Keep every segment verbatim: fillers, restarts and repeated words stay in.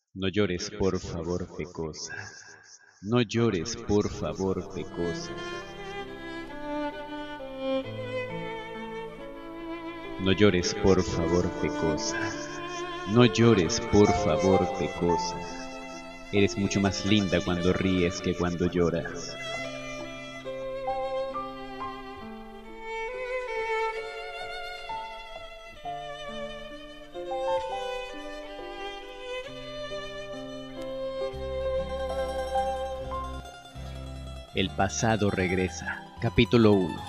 No llores, por favor, pecosa. No llores, por favor, pecosa. No llores, por favor, pecosa. No llores, por favor, pecosa. Eres mucho más linda cuando ríes que cuando lloras. El pasado regresa. Capítulo uno.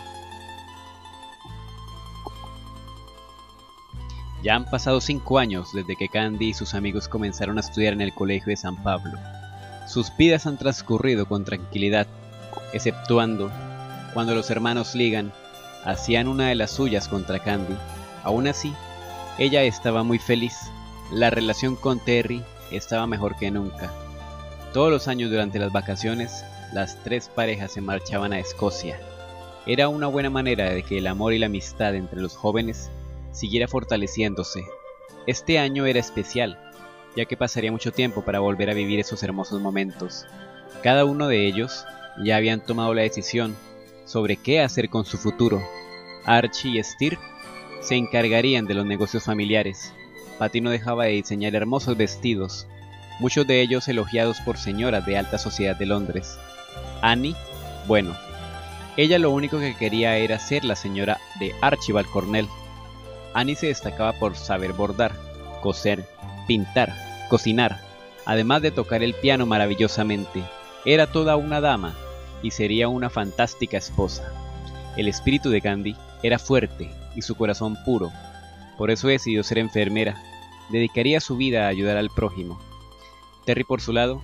Ya han pasado cinco años desde que Candy y sus amigos comenzaron a estudiar en el colegio de San Pablo. Sus vidas han transcurrido con tranquilidad, exceptuando cuando los hermanos Ligan hacían una de las suyas contra Candy. Aún así, ella estaba muy feliz. La relación con Terry estaba mejor que nunca. Todos los años durante las vacaciones, las tres parejas se marchaban a Escocia. Era una buena manera de que el amor y la amistad entre los jóvenes siguiera fortaleciéndose. Este año era especial, ya que pasaría mucho tiempo para volver a vivir esos hermosos momentos. Cada uno de ellos ya habían tomado la decisión sobre qué hacer con su futuro. Archie y Stir se encargarían de los negocios familiares. Patty no dejaba de diseñar hermosos vestidos, muchos de ellos elogiados por señoras de alta sociedad de Londres. Annie, bueno, ella lo único que quería era ser la señora de Archibald Cornell. Annie se destacaba por saber bordar, coser, pintar, cocinar, además de tocar el piano maravillosamente. Era toda una dama y sería una fantástica esposa. El espíritu de Candy era fuerte y su corazón puro, por eso decidió ser enfermera. Dedicaría su vida a ayudar al prójimo. Terry, por su lado,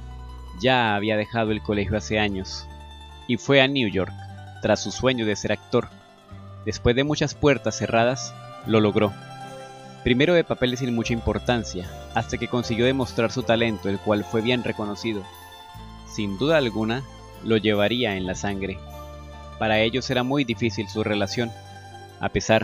ya había dejado el colegio hace años y fue a New York tras su sueño de ser actor. Después de muchas puertas cerradas, lo logró. Primero de papeles sin mucha importancia, hasta que consiguió demostrar su talento, el cual fue bien reconocido. Sin duda alguna, lo llevaría en la sangre. Para ellos era muy difícil su relación. A pesar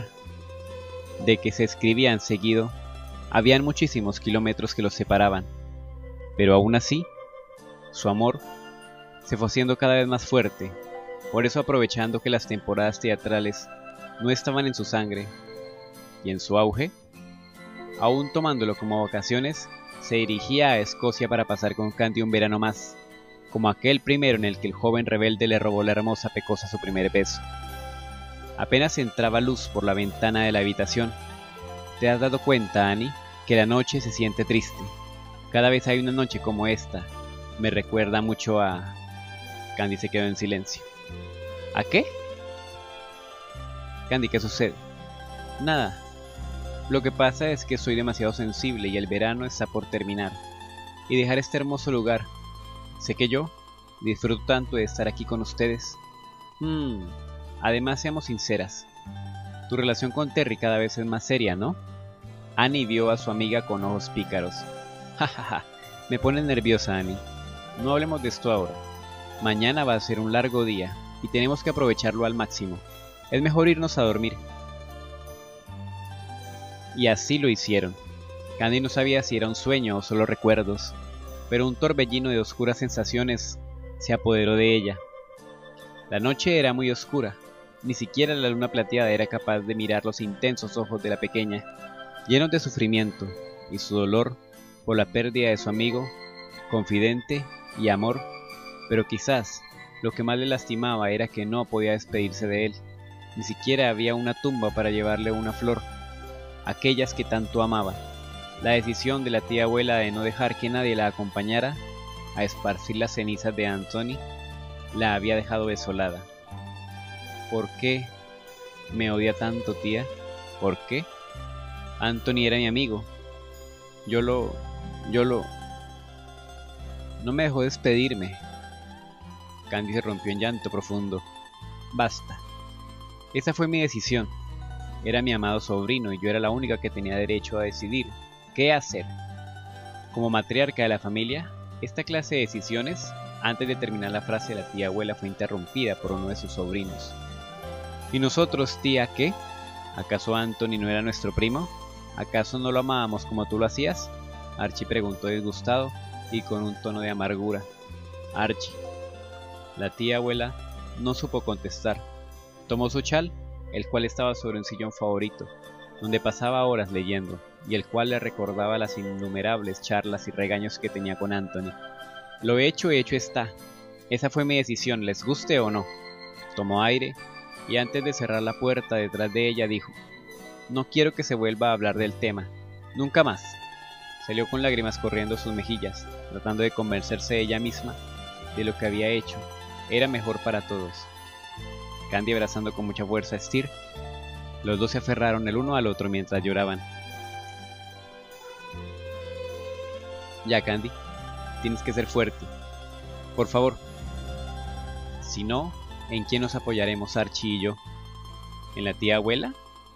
de que se escribían seguido, habían muchísimos kilómetros que los separaban. Pero aún así, su amor se fue haciendo cada vez más fuerte. Por eso, aprovechando que las temporadas teatrales no estaban en su sangre y en su auge, aún tomándolo como vacaciones, se dirigía a Escocia para pasar con Candy un verano más, como aquel primero en el que el joven rebelde le robó a la hermosa pecosa su primer beso. Apenas entraba luz por la ventana de la habitación. ¿Te has dado cuenta, Annie, que la noche se siente triste? Cada vez hay una noche como esta. Me recuerda mucho a... Candy se quedó en silencio. ¿A qué? Candy, ¿qué sucede? Nada. Lo que pasa es que soy demasiado sensible y el verano está por terminar. Y dejar este hermoso lugar. Sé que yo disfruto tanto de estar aquí con ustedes. Hmm. Además, seamos sinceras. Tu relación con Terry cada vez es más seria, ¿no? Annie vio a su amiga con ojos pícaros. Jajaja, me pone nerviosa, Annie. No hablemos de esto ahora. Mañana va a ser un largo día y tenemos que aprovecharlo al máximo. Es mejor irnos a dormir. Y así lo hicieron. Candy no sabía si era un sueño o solo recuerdos, pero un torbellino de oscuras sensaciones se apoderó de ella. La noche era muy oscura. Ni siquiera la luna plateada era capaz de mirar los intensos ojos de la pequeña, llenos de sufrimiento y su dolor por la pérdida de su amigo, confidente y amor. Pero quizás lo que más le lastimaba era que no podía despedirse de él. Ni siquiera había una tumba para llevarle una flor, aquellas que tanto amaba. La decisión de la tía abuela de no dejar que nadie la acompañara a esparcir las cenizas de Anthony la había dejado desolada. ¿Por qué me odia tanto, tía? ¿Por qué? Anthony era mi amigo. Yo lo... yo lo... No me dejó despedirme. Candy se rompió en llanto profundo. Basta. Esa fue mi decisión. Era mi amado sobrino y yo era la única que tenía derecho a decidir qué hacer. Como matriarca de la familia, esta clase de decisiones, antes de terminar la frase de la tía abuela, fue interrumpida por uno de sus sobrinos. ¿Y nosotros, tía, qué? ¿Acaso Anthony no era nuestro primo? ¿Acaso no lo amábamos como tú lo hacías? Archie preguntó disgustado y con un tono de amargura. Archie. La tía abuela no supo contestar. Tomó su chal, el cual estaba sobre un sillón favorito, donde pasaba horas leyendo, y el cual le recordaba las innumerables charlas y regaños que tenía con Anthony. Lo hecho, hecho está. Esa fue mi decisión, les guste o no. Tomó aire, y antes de cerrar la puerta detrás de ella dijo: no quiero que se vuelva a hablar del tema, nunca más. Salió con lágrimas corriendo sus mejillas, tratando de convencerse ella misma de lo que había hecho era mejor para todos. Candy abrazando con mucha fuerza a Steer, los dos se aferraron el uno al otro mientras lloraban. Ya, Candy, tienes que ser fuerte. Por favor. Si no, ¿en quién nos apoyaremos Archie y yo? ¿En la tía abuela?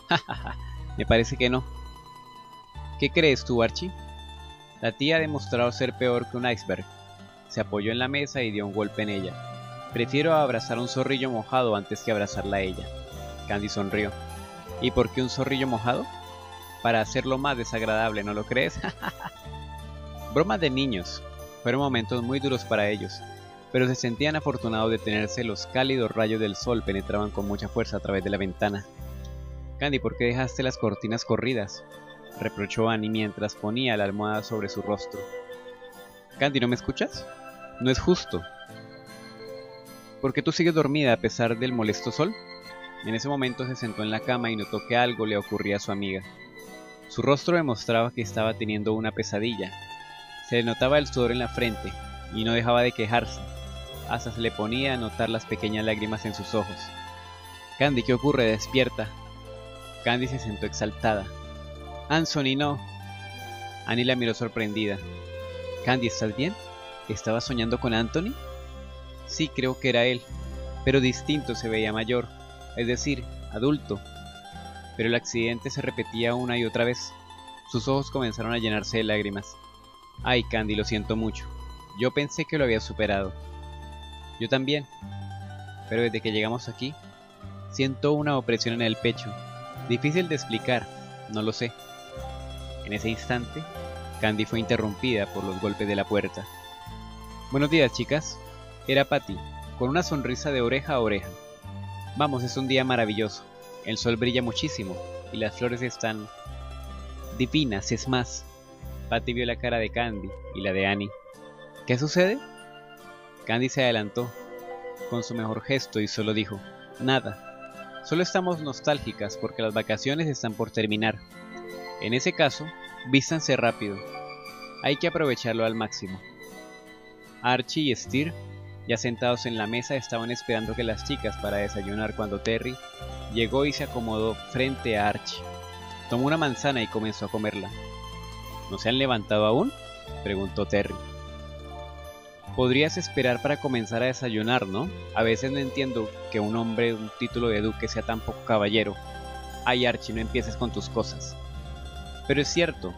Me parece que no. ¿Qué crees tú, Archie? La tía ha demostrado ser peor que un iceberg. Se apoyó en la mesa y dio un golpe en ella. Prefiero abrazar un zorrillo mojado antes que abrazarla a ella. Candy sonrió. ¿Y por qué un zorrillo mojado? Para hacerlo más desagradable, ¿no lo crees? Bromas de niños. Fueron momentos muy duros para ellos, pero se sentían afortunados de tenerse. Los cálidos rayos del sol penetraban con mucha fuerza a través de la ventana. Candy, ¿por qué dejaste las cortinas corridas?, reprochó Annie mientras ponía la almohada sobre su rostro. Candy, ¿no me escuchas? No es justo. ¿Por qué tú sigues dormida a pesar del molesto sol? En ese momento se sentó en la cama y notó que algo le ocurría a su amiga. Su rostro demostraba que estaba teniendo una pesadilla. Se le notaba el sudor en la frente y no dejaba de quejarse. Hasta se le ponía a notar las pequeñas lágrimas en sus ojos. Candy, ¿qué ocurre? Despierta. Candy se sentó exaltada. Anthony, no. Annie la miró sorprendida. Candy, ¿estás bien? ¿Estabas soñando con Anthony? Sí, creo que era él, pero distinto, se veía mayor, es decir, adulto. Pero el accidente se repetía una y otra vez. Sus ojos comenzaron a llenarse de lágrimas. Ay, Candy, lo siento mucho. Yo pensé que lo había superado. Yo también. Pero desde que llegamos aquí, siento una opresión en el pecho. Difícil de explicar, no lo sé. En ese instante, Candy fue interrumpida por los golpes de la puerta. Buenos días, chicas. Era Patty, con una sonrisa de oreja a oreja. Vamos, es un día maravilloso. El sol brilla muchísimo y las flores están divinas, es más. Patty vio la cara de Candy y la de Annie. ¿Qué sucede? Candy se adelantó con su mejor gesto y solo dijo: nada. Solo estamos nostálgicas porque las vacaciones están por terminar. En ese caso, vístanse rápido. Hay que aprovecharlo al máximo. Archie y Steer, ya sentados en la mesa, estaban esperando que las chicas para desayunar cuando Terry llegó y se acomodó frente a Archie. Tomó una manzana y comenzó a comerla. ¿No se han levantado aún?, preguntó Terry. Podrías esperar para comenzar a desayunar, ¿no? A veces no entiendo que un hombre de un título de duque sea tan poco caballero. Ay, Archie, no empieces con tus cosas. Pero es cierto.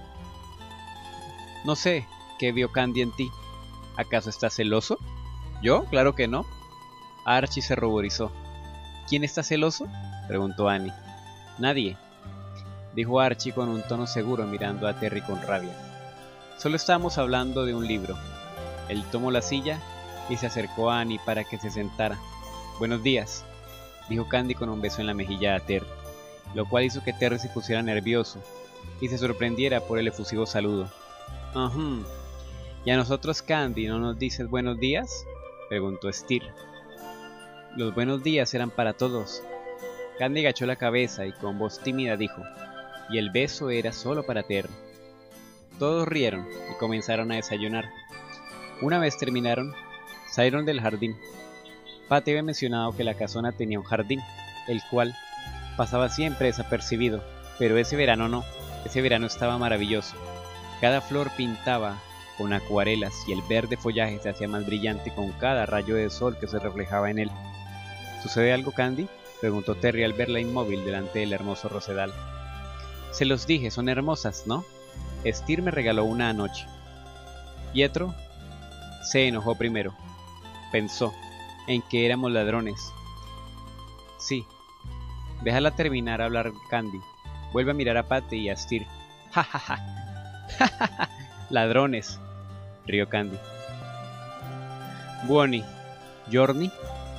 No sé, ¿qué vio Candy en ti? ¿Acaso estás celoso? ¿Yo? Claro que no. Archie se ruborizó. ¿Quién está celoso?, preguntó Annie. Nadie, dijo Archie con un tono seguro mirando a Terry con rabia. Solo estábamos hablando de un libro. Él tomó la silla y se acercó a Annie para que se sentara. Buenos días, dijo Candy con un beso en la mejilla a Terry, lo cual hizo que Terry se pusiera nervioso y se sorprendiera por el efusivo saludo. Ajá. ¿Y a nosotros, Candy, no nos dices buenos días?, preguntó Steer. Los buenos días eran para todos. Candy agachó la cabeza y con voz tímida dijo: y el beso era solo para Terry. Todos rieron y comenzaron a desayunar. Una vez terminaron, salieron del jardín. Patty había mencionado que la casona tenía un jardín, el cual pasaba siempre desapercibido, pero ese verano no, ese verano estaba maravilloso. Cada flor pintaba con acuarelas y el verde follaje se hacía más brillante con cada rayo de sol que se reflejaba en él. ¿Sucede algo, Candy?, preguntó Terry al verla inmóvil delante del hermoso rosedal. Se los dije, son hermosas, ¿no? Steer me regaló una anoche. Pietro se enojó primero. Pensó en que éramos ladrones. Sí. Déjala terminar a hablar, Candy. Vuelve a mirar a Patty y a Steer. Ja ja ja. Ja ja ja. Ladrones, rió Candy. Buoni, giorni.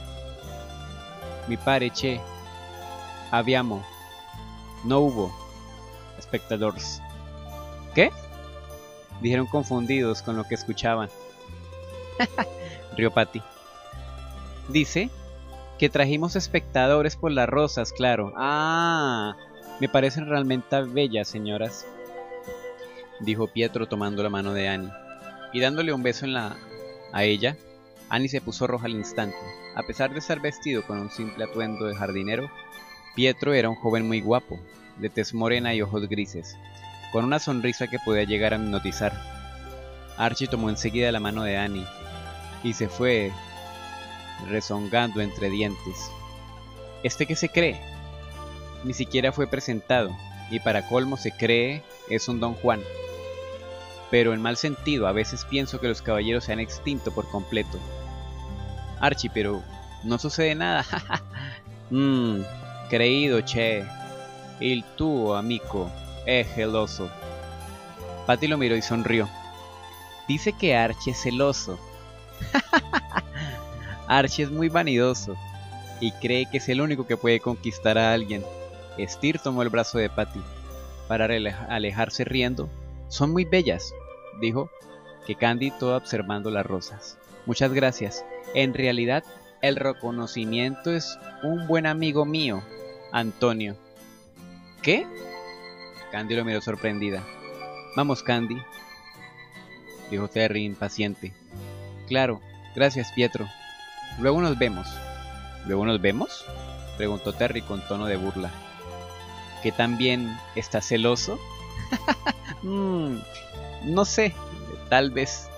Mi pare che abbiamo, no hubo, espectadores. ¿Qué? Dijeron confundidos con lo que escuchaban. Rió Patty. Dice que trajimos espectadores por las rosas, claro. Ah, me parecen realmente bellas, señoras, dijo Pietro tomando la mano de Annie. Y dándole un beso en la... a ella, Annie se puso roja al instante. A pesar de estar vestido con un simple atuendo de jardinero, Pietro era un joven muy guapo, de tez morena y ojos grises, con una sonrisa que podía llegar a hipnotizar. Archie tomó enseguida la mano de Annie y se fue rezongando entre dientes. ¿Este qué se cree? Ni siquiera fue presentado, y para colmo se cree es un Don Juan. Pero en mal sentido, a veces pienso que los caballeros se han extinto por completo. Archie, pero no sucede nada. Mmm, creído, che. Il tuo amico è geloso. Patty lo miró y sonrió. Dice que Archie es celoso. Archie es muy vanidoso y cree que es el único que puede conquistar a alguien. Steer tomó el brazo de Patty para alejarse riendo. Son muy bellas, dijo, que Candy toda observando las rosas. Muchas gracias. En realidad, el reconocimiento es un buen amigo mío, Antonio. ¿Qué? Candy lo miró sorprendida. Vamos, Candy, dijo Terry impaciente. Claro, gracias, Pietro. Luego nos vemos. ¿Luego nos vemos?, preguntó Terry con tono de burla. ¿Que también estás celoso? mm, no sé, tal vez.